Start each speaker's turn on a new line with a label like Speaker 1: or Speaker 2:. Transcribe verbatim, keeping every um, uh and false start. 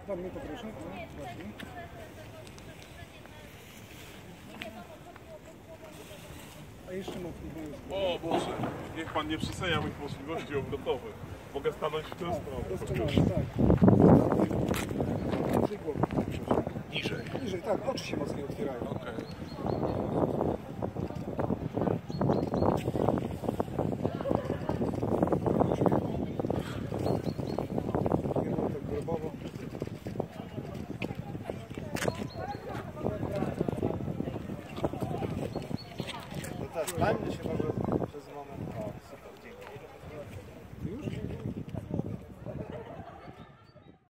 Speaker 1: Pan mnie poproszę. No, właśnie. A jeszcze mocniej.
Speaker 2: O Boże, niech pan nie przecenia moich możliwości obrotowych. Mogę stanąć w tę stronę.
Speaker 1: Rozciągamy, tak. Niżej głowę.
Speaker 2: Niżej.
Speaker 1: Niżej, tak. Oczy się mocniej otwierają.
Speaker 2: Okej.
Speaker 1: Tak grobowo.
Speaker 3: No tak, stańmy się może.